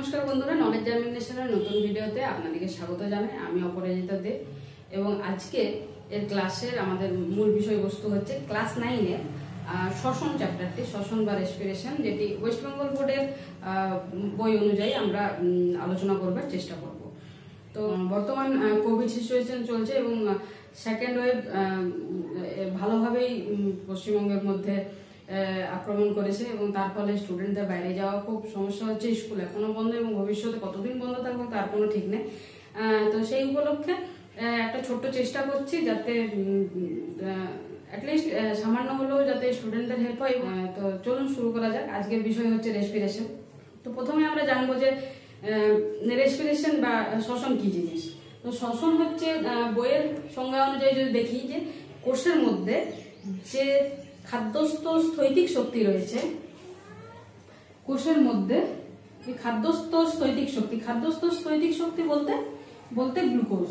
নমস্কার বন্ধুরা, নলেজ জার্মিনেশনের নতুন ভিডিওতে আপনাদেরকে স্বাগত জানাই। আমি অপরাজিতা দে এবং আজকে এর ক্লাসের আমাদের মূল বিষয়বস্তু হচ্ছে ক্লাস 9-এর শ্বসন চ্যাপ্টারটি, শ্বসন বা রেসপিরেশন, যেটি ওয়েস্ট বেঙ্গল বোর্ডের বই অনুযায়ী আমরা আলোচনা করবার চেষ্টা করব। তো বর্তমান কোভিড সিচুয়েশন চলছে এবং সেকেন্ড ওয়েভ ভালোভাবেই পশ্চিমবঙ্গের মধ্যে আক্রমণ করেছে এবং তার ফলে স্টুডেন্টদের বাইরে যাওয়া খুব সমস্যা হচ্ছে। স্কুল এখনো বন্ধ এবং ভবিষ্যতে কতদিন বন্ধ থাকবে তার কোনো ঠিক নেই। তো সেই উপলক্ষে একটা ছোট্ট চেষ্টা করছি যাতে অ্যাটলিস্ট সামান্য হলেও যাতে স্টুডেন্টদের হেল্প হয়। তো চলুন শুরু করা যাক। আজকের বিষয় হচ্ছে রেসপিরেশন। তো প্রথমে আমরা জানবো যে রেসপিরেশন বা শ্বসন কি জিনিস। তো শ্বসন হচ্ছে বইয়ের সংজ্ঞা অনুযায়ী যদি দেখি যে কোষের মধ্যে যে খাদ্যস্থ স্থৈতিক শক্তি রয়েছে, কোষের মধ্যে এই খাদ্যস্থ স্থৈতিক শক্তি, খাদ্যস্থ স্থৈতিক শক্তি বলতে গ্লুকোজ,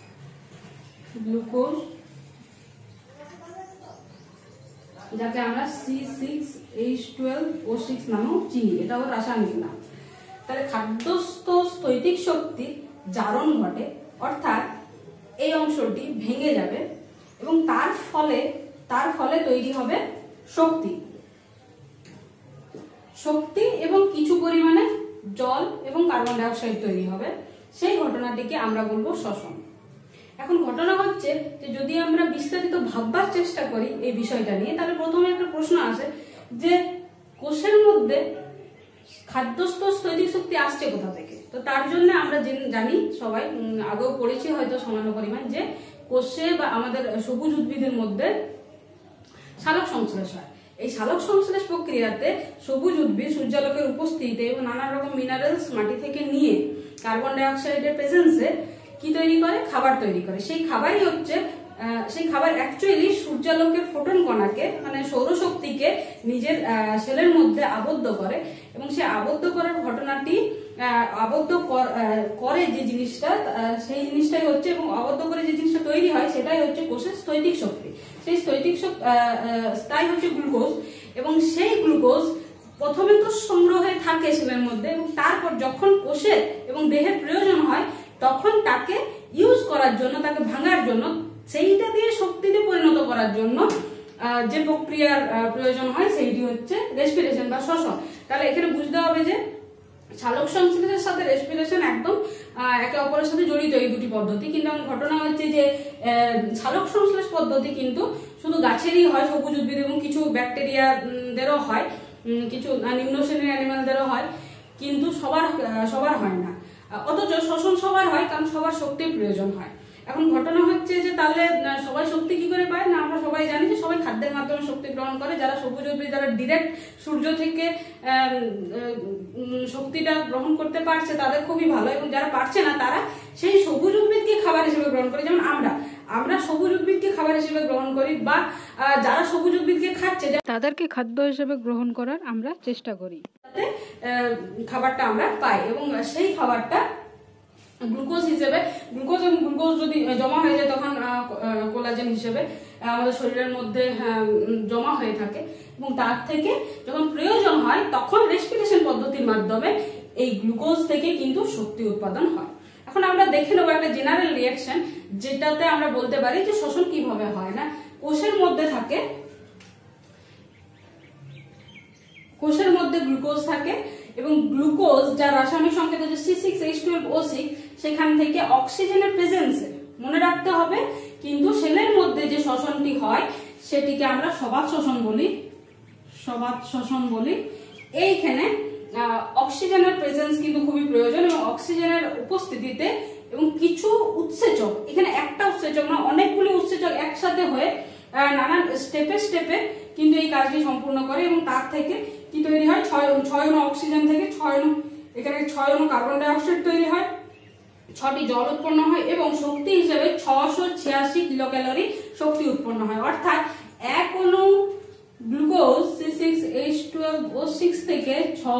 যাকে আমরা C6H12O6 নামেও চিনি, এটা ওর রাসায়নিক নাম। তাহলে খাদ্যস্থ স্থৈতিক শক্তি জারণ ঘটে, অর্থাৎ এই অংশটি ভেঙে যাবে এবং তার ফলে তৈরি হবে শক্তি এবং কিছু পরিমাণে জল এবং কার্বন ডাই অক্সাইড তৈরি হবে। সেই ঘটনাটিকে আমরা বলবো শ্বসন। এখন ঘটনা হচ্ছে যে যদি আমরা বিস্তারিত ভাববার চেষ্টা করি এই বিষয়টা নিয়ে, তাহলে প্রথমে একটা প্রশ্ন আসে যে কোষের মধ্যে খাদ্যস্থ স্থৈতিক শক্তি আসছে কোথা থেকে। তো তার জন্য আমরা জানি, সবাই আগেও পড়েছি হয়তো সামান্য পরিমাণ, যে কোষে বা আমাদের সবুজ উদ্ভিদের মধ্যে সালোক সংশ্লেষ হয়। এই সালোক সংশ্লেষ প্রক্রিয়াতে সবুজ উদ্ভিদ সূর্যালোকের উপস্থিতিতে এবং নানা রকম মিনারেলস মাটি থেকে নিয়ে কার্বন ডাই অক্সাইডের প্রেজেন্সে কি তৈরি করে? খাবার তৈরি করে। সেই খাবার অ্যাকচুয়ালি সূর্যালোকের ফোটন কণাকে, মানে সৌরশক্তিকে নিজের সেলের মধ্যে আবদ্ধ করে এবং সেই আবদ্ধ করার ঘটনাটি করে যে জিনিসটা, সেই জিনিসটাই হচ্ছে, এবং আবদ্ধ করে যে জিনিসটা তৈরি হয় সেটাই হচ্ছে কোষের স্থৈতিক শক্তি। সেই স্থৈতিক তাই হচ্ছে গ্লুকোজ। এবং সেই গ্লুকোজ প্রথমে তো সংগ্রহে থাকে সেলের মধ্যে, এবং তারপর যখন কোষের এবং দেহের প্রয়োজন হয় তখন তাকে ইউজ করার জন্য, তাকে ভাঙার জন্য, সেইটা দিয়ে শক্তিতে পরিণত করার জন্য যে প্রক্রিয়ার প্রয়োজন হয় সেইটি হচ্ছে রেসপিরেশন বা শ্বসন। তাহলে এখানে বুঝতে হবে যে সালোক সংশ্লেষের সাথে রেসপিরেশন একদম একে অপরের সাথে জড়িত এই দুটি পদ্ধতি। কিন্তু ঘটনা হচ্ছে যে সালোক সংশ্লেষ পদ্ধতি কিন্তু শুধু গাছেরই হয়, সবুজ উদ্ভিদ এবং কিছু ব্যাকটেরিয়াদেরও হয়, কিছু নিম্ন শ্রেণীর অ্যানিমালদেরও হয়, কিন্তু সবার হয় না। অথচ শ্বসন সবার হয়, কারণ সবার শক্তির প্রয়োজন হয়। এখন ঘটনা হচ্ছে যে তাহলে সবাই শক্তি কি করে পায় না? আমরা সবাই জানি যে সবাই খাদ্যের মাধ্যমে শক্তি গ্রহণ করে। যারা সবুজ উদ্ভিদ, যারা ডিরেক্ট সূর্য থেকে শক্তিটা গ্রহণ করতে পারছে তাদের খুবই ভালো, এবং যারা পারছে না তারা সেই সবুজ উদ্ভিদকে খাবার হিসেবে গ্রহণ করে। যেমন আমরা সবুজ উদ্ভিদকে খাবার হিসেবে গ্রহণ করি, বা যারা সবুজ উদ্ভিদকে খাচ্ছে তাদেরকে খাদ্য হিসেবে গ্রহণ করার আমরা চেষ্টা করি, যাতে খাবারটা আমরা পাই। এবং সেই খাবারটা গ্লুকোজ যদি জমা হয়ে যায় তখন কোলাজেন হিসেবে আমাদের শরীরের মধ্যে জমা হয়ে থাকে, এবং তার থেকে যখন প্রয়োজন হয় তখন রেসপিরেশন পদ্ধতির মাধ্যমে এই গ্লুকোজ থেকে কিন্তু শক্তি উৎপাদন হয়। এখন আমরা দেখে নেবো একটা জেনারেল রিঅ্যাকশন, যেটাতে আমরা বলতে পারি যে শ্বসন কিভাবে হয়। না, কোষের মধ্যে গ্লুকোজ থাকে এবং গ্লুকোজ যার রাসায়নিক সংকেত হচ্ছে C6H12O6, সেখান থেকে অক্সিজেনের প্রেজেন্সে, মনে রাখতে হবে, কিন্তু সেলের মধ্যে যে শ্বসনটি হয় সেটিকে আমরা সবাত শ্বসন বলি। এইখানে অক্সিজেনের প্রেজেন্স কিন্তু খুবই প্রয়োজন, এবং অক্সিজেনের উপস্থিতিতে এবং কিছু উৎসেচক, এখানে একটা উৎসেচক না, অনেকগুলি উৎসেচক একসাথে হয়ে নানান স্টেপে কিন্তু এই কাজটি সম্পূর্ণ করে, এবং তার থেকে কি তৈরি হয়? 6 অণু অক্সিজেন থেকে 6 অণু কার্বন ডাই অক্সাইড তৈরি হয়, 6টি জল উৎপন্ন হয়, এবং শক্তি হিসেবে 686 কিলোক্যালোরি শক্তি উৎপন্ন হয়। অর্থাৎ এক অণু গ্লুকোজ C6H12O6 থেকে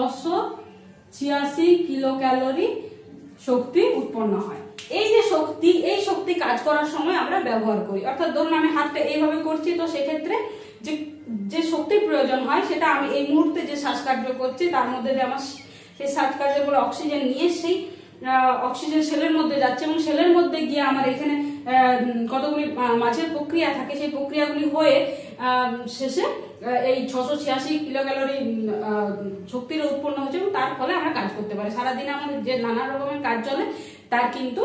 686 কিলোক্যালোরি শক্তি উৎপন্ন হয়। এই শক্তি কাজ করার সময় আমরা ব্যবহার করি। অর্থাৎ ধরুন আমি হাতটা এইভাবে করছি, তো সেক্ষেত্রে যে শক্তির প্রয়োজন হয় সেটা আমি এই মুহূর্তে যে শ্বাসকার্য করছি তার মধ্যে দিয়ে আমার সেই 60 কার্যে বলে অক্সিজেন নিয়ে সেই অক্সিজেন সেলের মধ্যে যাচ্ছে এবং সেলের মধ্যে গিয়ে আমার এখানে কতগুলি মাঝের প্রক্রিয়া থাকে, সেই প্রক্রিয়াগুলি হয়ে শেষে এই 686 কিলোক্যালোরি শক্তির উৎপন্ন হচ্ছে এবং তার ফলে আমরা কাজ করতে পারি। সারাদিন আমাদের যে নানা রকমের কাজ চলে তার কিন্তু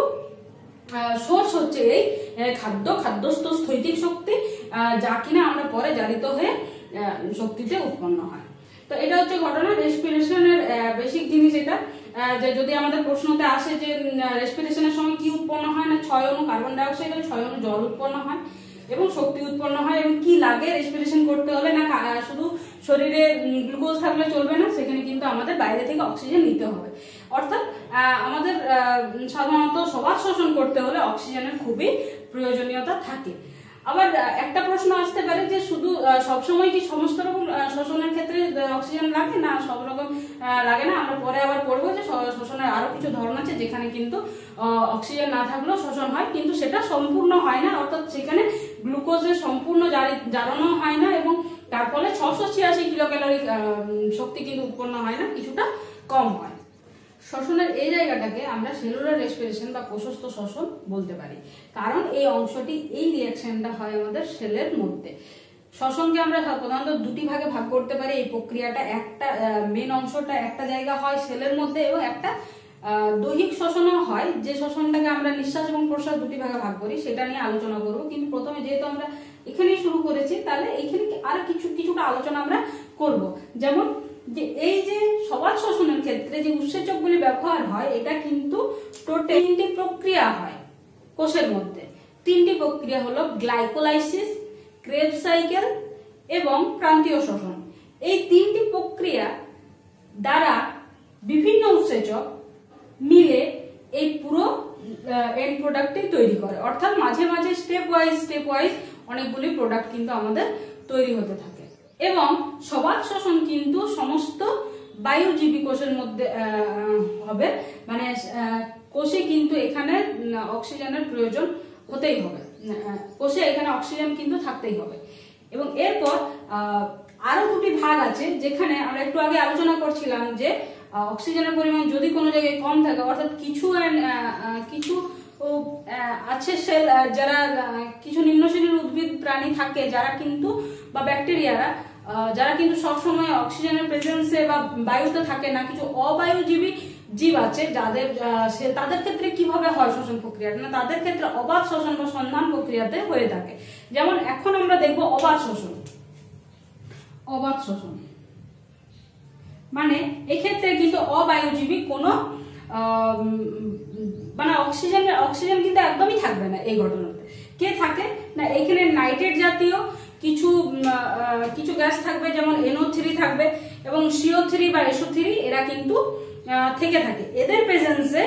সোর্স হচ্ছে এই খাদ্যস্থ স্থৈতিক শক্তি, যা কিনা আমরা পরে জারিত হয়ে শক্তিতে উৎপন্ন হয়। তো এটা হচ্ছে ঘটনা। রেসপিরেশনের বেসিক জিনিস এটা, যে যদি আমাদের প্রশ্নতে আসে যে রেসপিরেশনের সময় কি উৎপন্ন হয়, না 6 অণু কার্বন ডাই অক্সাইড আর 6 অণু জল উৎপন্ন হয় এবং শক্তি উৎপন্ন হয়। এবং কি লাগে রেসপিরেশন করতে হলে, না শুধু শরীরে গ্লুকোজ থাকলে চলবে না, সেখানে কিন্তু আমাদের বাইরে থেকে অক্সিজেন নিতে হবে। অর্থাৎ আমাদের সাধারণত সবাত শোষণ করতে হলে অক্সিজেনের খুবই প্রয়োজনীয়তা থাকে। আবার একটা প্রশ্ন আসতে পারে যে শুধু সবসময় কি সমস্ত রকম শোষণের ক্ষেত্রে অক্সিজেন লাগে, না সব রকম লাগে না। আমরা পরে আবার পড়বো যে শোষণের আরো কিছু ধরন আছে যেখানে কিন্তু অক্সিজেন না থাকলেও শোষণ হয়, কিন্তু সেটা সম্পূর্ণ হয় না, অর্থাৎ সেখানে গ্লুকোজের সম্পূর্ণ জারানো হয় না এবং তার ফলে 686 কিলোক্যালোরি শক্তি কিন্তু উৎপন্ন হয় না, কিছুটা কম হয়। শ্বসনের এই জায়গাটাকে আমরা সেলুলার রেসপিরেশন বা কোষস্থ শ্বসন বলতে পারি, কারণ এই অংশটি, এই রিঅ্যাকশনটা হয় আমাদের সেলের মধ্যে। শ্বসনকে আমরা প্রধানত দুটি ভাগে ভাগ করতে পারি। এই প্রক্রিয়াটা একটা মেন অংশটা একটা জায়গা হয় সেলের মধ্যে এবং একটা দৈহিক শ্বসনও হয়, যে শ্বসনটাকে আমরা নিঃশ্বাস এবং প্রশ্বাস দুটি ভাগে ভাগ করি, সেটা নিয়ে আলোচনা করব। কিন্তু প্রথমে যেহেতু আমরা এখানেই শুরু করেছি, তাহলে এইখানে আর কিছুটা আলোচনা আমরা করব। যেমন যে এই যে সবাত শোষণের ক্ষেত্রে যে উৎসেচকগুলি ব্যবহার হয়, এটা কিন্তু টোটাল 3টি প্রক্রিয়া হয় কোষের মধ্যে। 3টি প্রক্রিয়া হলো গ্লাইকোলাইসিস, ক্রেবস সাইকেল এবং প্রান্তীয় শোষণ। এই 3টি প্রক্রিয়া দ্বারা বিভিন্ন উৎসেচক মিলে এই পুরো এন্ড প্রোডাক্টটি তৈরি করে। অর্থাৎ মাঝে মাঝে স্টেপ ওয়াইজ অনেকগুলি প্রোডাক্ট কিন্তু আমাদের তৈরি হতে থাকে। এবং সবাত শোষণ কিন্তু সমস্ত বায়ুজীবী কোষের মধ্যে হবে, মানে কোষে কিন্তু এখানে অক্সিজেনের প্রয়োজন হতেই হবে, কোষে এখানে অক্সিজেন কিন্তু থাকতেই হবে। এবং এরপর আরো দুটি ভাগ আছে, যেখানে আমরা একটু আগে আলোচনা করছিলাম যে অক্সিজেনের পরিমাণ যদি কোনো জায়গায় কম থাকে, অর্থাৎ কিছু আছে সেল, যারা কিছু নিম্ন শ্রেণীর উদ্ভিদ প্রাণী থাকে যারা কিন্তু, বা ব্যাকটেরিয়ারা যারা কিন্তু সবসময় অক্সিজেনের প্রেজেন্সে বা বায়ুতে থাকে না, কিছু অবায়ুজীবী জীব আছে তাদের ক্ষেত্রে কিভাবে হয় শোষণ প্রক্রিয়াটা, না তাদের ক্ষেত্রে অবাধ শোষণ বা সন্ধান প্রক্রিয়াতে হয়ে থাকে। যেমন এখন আমরা দেখবো অবাধ শোষণ। মানে এক্ষেত্রে কিন্তু অবায়ুজীবী কোনো মানে অক্সিজেন কিন্তু একদমই থাকবে না। এই ঘটনাতে কে থাকে, না এখানে নাইট্রেট জাতীয় কিছু গ্যাস থাকবে, যেমন NO3 থাকবে এবং CO3 বা SO3, এরা কিন্তু থেকে থাকে। এদের প্রেজেন্সে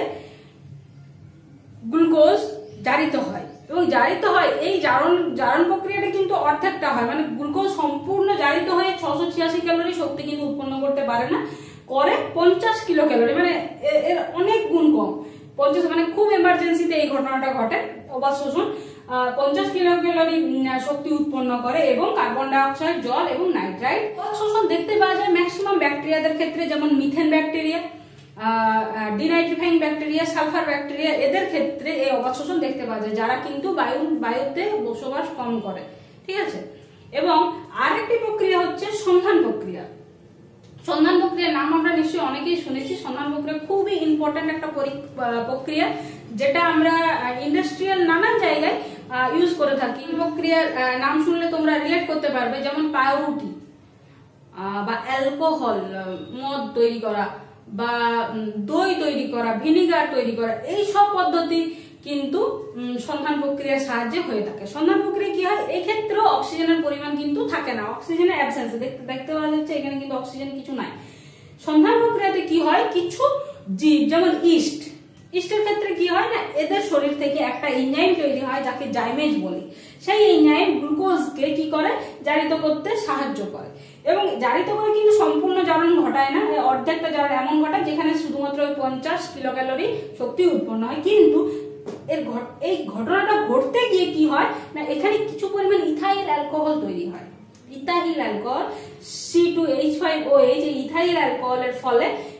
গ্লুকোজ জারিত হয় এবং এই জারণ প্রক্রিয়াটা কিন্তু অর্ধেকটা হয়, মানে গ্লুকোজ সম্পূর্ণ জারিত হয়ে 686 ক্যালোরি শক্তি কিন্তু উৎপন্ন করতে পারে না, করে 50 কিলো ক্যালোরি, মানে এর অনেক গুণ কম। 50, মানে খুব এমার্জেন্সিতে এই ঘটনাটা ঘটে। অবাধ শোষণ 50 কিলো ক্যালোরি শক্তি উৎপন্ন করে এবং কার্বন ডাই অক্সাইড, জল এবং নাইট্রাইট। অবাধ শোষণ দেখতে পাওয়া যায় ম্যাক্সিমাম ব্যাকটেরিয়াদের ক্ষেত্রে, যেমন methane bacteria, denitrifying bacteria, sulphur bacteria, এদের ক্ষেত্রে এই অবাধ শোষণ দেখতে পাওয়া যায়, যারা কিন্তু বায়ুতে বসবাস কম করে। ঠিক আছে। এবং আরেকটি প্রক্রিয়া হচ্ছে সন্ধান প্রক্রিয়া। সন্ধান প্রক্রিয়ার নাম আমরা নিশ্চয়ই অনেকেই শুনেছি। সন্ধান প্রক্রিয়া খুবই ইম্পর্টেন্ট একটা প্রক্রিয়া, যেটা আমরা ইন্ডাস্ট্রিয়াল নানান জায়গায় ইউজ করে থাকি। এই প্রক্রিয়ার নাম শুনলে তোমরা রিলেট করতে পারবে, যেমন পাউরুটি বা অ্যালকোহল, মদ তৈরি করা বা দই তৈরি করা, ভিনিগার তৈরি করা, এই সব পদ্ধতি কিন্তু সন্ধান প্রক্রিয়ার সাহায্যে হয়ে থাকে। সন্ধান প্রক্রিয়া কি হয়, এই ক্ষেত্রেও অক্সিজেনের পরিমাণ কিন্তু থাকে না, অক্সিজেনের অ্যাবসেন্স দেখতে পাওয়া যাচ্ছে, এখানে কিন্তু অক্সিজেন কিছু নাই। সন্ধান প্রক্রিয়াতে কি হয়, কিছু জীব, যেমন ইস্টের ক্ষেত্রে কি হয়, না এদের শরীর থেকে একটা এনজাইম তৈরি হয় যাকে জাইমেজ বলি। সেই এনজাইম গ্লুকোজকে কি করে, জারিত করতে সাহায্য করে এবং জারিত করে কিন্তু সম্পূর্ণ জারণ ঘটায় না, অর্ধেকটা জারণ এমন ঘটায় যেখানে শুধুমাত্র 50 কিলো ক্যালোরি শক্তি উৎপন্ন হয়। কিন্তু এই ঘটনাটা ঘটতে গিয়ে কি হয়, না এখানে কিছু পরিমাণ ইথাইল অ্যালকোহল তৈরি হয়। ইথাইল অ্যালকোহল C2H5OH, এই ইথাইল অ্যালকোহলের ফলে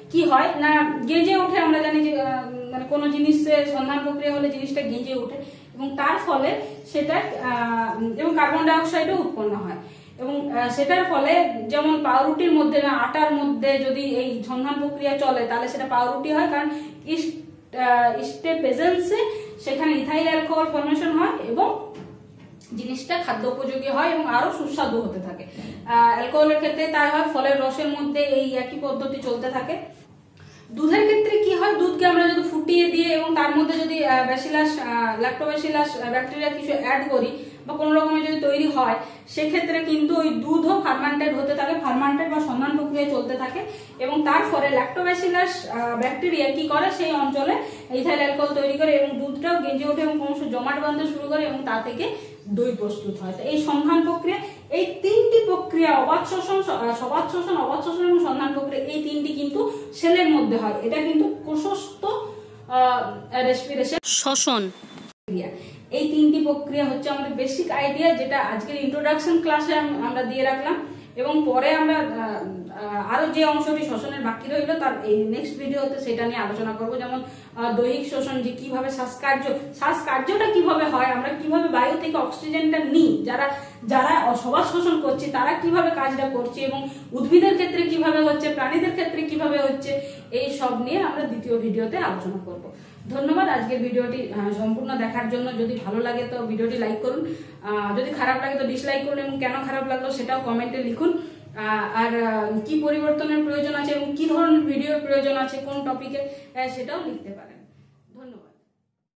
কি হয় না গেঁজে ওঠে। আমরা জানি যে মানে কোনো জিনিসের সন্ধান প্রক্রিয়া হলে জিনিসটা গেঁজে ওঠে এবং তার ফলে সেটা এবং কার্বন ডাই অক্সাইডও উৎপন্ন হয় এবং সেটার ফলে যেমন পাউরুটির মধ্যে না আটার মধ্যে যদি এই সন্ধান প্রক্রিয়া চলে তাহলে সেটা পাউরুটি হয়, কারণ ইস্টের প্রেজেন্সে সেখানে ইথাইল অ্যালকোহল ফর্মেশন হয় এবং জিনিসটা খাদ্য উপযোগী হয় এবং আরো সুস্বাদু হতে থাকে। অ্যালকোহলের ক্ষেত্রে তাই হয়, ফলের রসের মধ্যে এই একই পদ্ধতি চলতে থাকে। দুধের ক্ষেত্রে কি হয়, দুধকে আমরা যদি ফুটিয়ে দিয়ে এবং তার মধ্যে যদি ব্যাসিলাস ল্যাক্টোব্যাসিলাস ব্যাকটেরিয়া কিছু অ্যাড করি বা কোনো রকমের যদি তৈরি হয়, সেক্ষেত্রে কিন্তু ওই দুধও ফার্মান্টেড হতে থাকে, ফার্মান্টেড বা সন্ধান প্রক্রিয়া চলতে থাকে এবং তার ফলে ল্যাক্টোব্যাসিলাস ব্যাকটেরিয়া কি করে সেই অঞ্চলে ইথাইল অ্যালকোহল তৈরি করে এবং দুধটাও গেঁজে ওঠে এবং ক্রমশ জমাট বাঁধতে শুরু করে এবং তা থেকে দই প্রস্তুত হয়। তো এই সন্ধান প্রক্রিয়া, এই তিনটি প্রক্রিয়া অবাধ শ্বসন, সবাধ শোষণ, অবাধ শোষণ এবং সন্ধান প্রক্রিয়া, এই তিনটি কিন্তু সেলের মধ্যে হয়। এটা কিন্তু কোষস্থ রেসপিরেশন শ্বসন প্রক্রিয়া। এই তিনটি প্রক্রিয়া হচ্ছে আমাদের বেসিক আইডিয়া, যেটা আজকের ইন্ট্রোডাকশন ক্লাসে আমরা দিয়ে রাখলাম এবং পরে আমরা আরো যে অংশটি শ্বসনের বাকি রইল তার এই নেক্সট ভিডিওতে সেটা নিয়ে আলোচনা করব, যেমন দৈহিক শোষণ, যে কিভাবে শ্বাসকার্যটা কিভাবে হয়, আমরা কিভাবে বায়ু থেকে অক্সিজেনটা নিই, যারা সবাদ শোষণ করছি তারা কিভাবে কাজটা করছে এবং উদ্ভিদের ক্ষেত্রে কিভাবে হচ্ছে, প্রাণীদের ক্ষেত্রে কিভাবে হচ্ছে, এই সব নিয়ে আমরা দ্বিতীয় ভিডিওতে আলোচনা করব। ধন্যবাদ আজকের ভিডিওটি সম্পূর্ণ দেখার জন্য। যদি ভালো লাগে তো ভিডিওটি লাইক করুন, যদি খারাপ লাগে তো ডিসলাইক করুন এবং কেন খারাপ লাগলো সেটাও কমেন্টে লিখুন। আর কি পরিবর্তনের প্রয়োজন আছে এবং কি ধরনের ভিডিওর প্রয়োজন আছে কোন টপিকে সেটাও লিখতে পারেন।